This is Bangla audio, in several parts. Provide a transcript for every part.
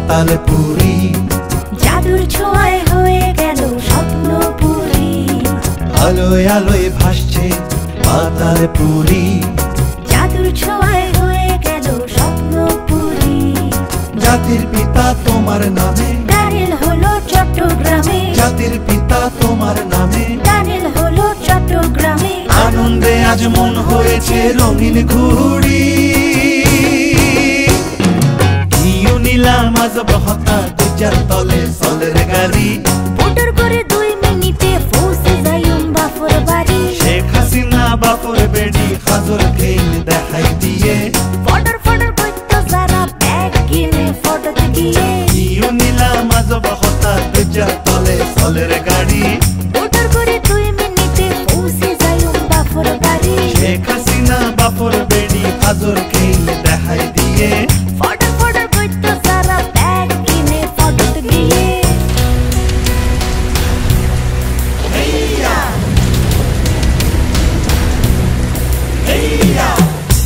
পাতালপুরি। জাদুর ছোঁয়ায় হয়ে গেল স্বপ্নপুরি। আলোয় আলোয় ভাসছে পাতালপুরি। জাদুর ছোঁয়ায় হয়ে গেল স্বপ্নপুরি। জাতির পিতা তোমার নামে টানেল হলো চট্টগ্রামে। জাতির পিতা তোমার নামে টানেল হলো চট্টগ্রামে। আনন্দে আজ মন হয়েছে রঙিন ঘুড়ি। ঢিউ নীলাম আজ বহতা দুজার তলে সলের গাড়ি। মোটর করে 2 মিনিটে পৌঁছে যাইম বাপর বাড়ি। শেখ হাসিনা বাপর বেড়ি হাজর খেল দেখাই দিয়ে। ফডর ফডর করতো যারা ব্যাগ কিনে ফটোতে গিয়ে। ঢিউ নীলাম আজ বহতা দুজার তলে সলের গাড়ি। মোটর করে 2 মিনিটে পৌঁছে যাইম বাপর বাড়ি। শেখ হাসিনা বাপর বেড়ি হাজর খেল দেখাই দিয়ে। ফডর ফডর করতো যারা ব্যাগ কিনে ফটোতে গিয়ে। হেইয়া হেইয়া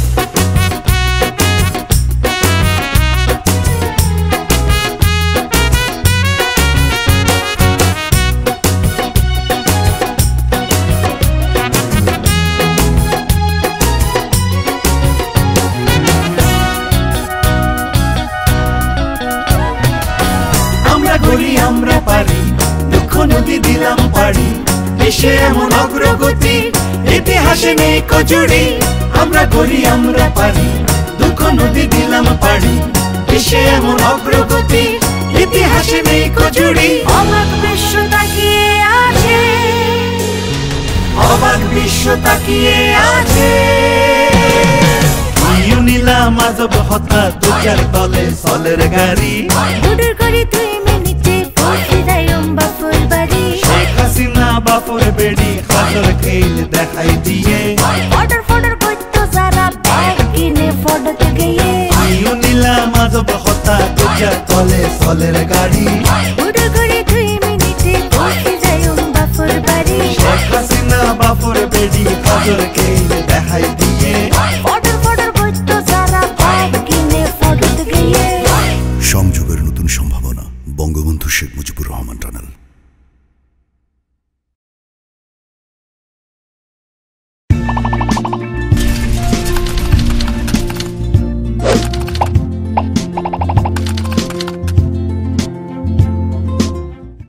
আমরা পারি দুঃখ নদী দিলাম পারি। দেশে এমন অগ্রগতি ইতিহাসে নেই কজুড়ি। আমরা গড়ি আমরা পারি দুঃখ নদী দিলাম পারি। দেশে এমন অগ্রগতি ইতিহাসে নেই কজুড়ি। অবাক বিশ্ব তাকিয়ে আছে। অবাক বিশ্ব তাকিয়ে আছে। ঢিউ নীলাম আজ বহতা দুজার তলে সলের গাড়ি। মোটর করে 2 মিনিটে পৌঁছে যাইম বাপর বাড়ি। শেখ হাসিনা বাপর বেড়ি হাজর খেল দেখাই দিয়ে। ফডর ফডর করতো যারা ব্যাগ কিনে ফটোতে গিয়ে। ঢিউ নীলাম আজ বহতা দুজার তলে সলের গাড়ি।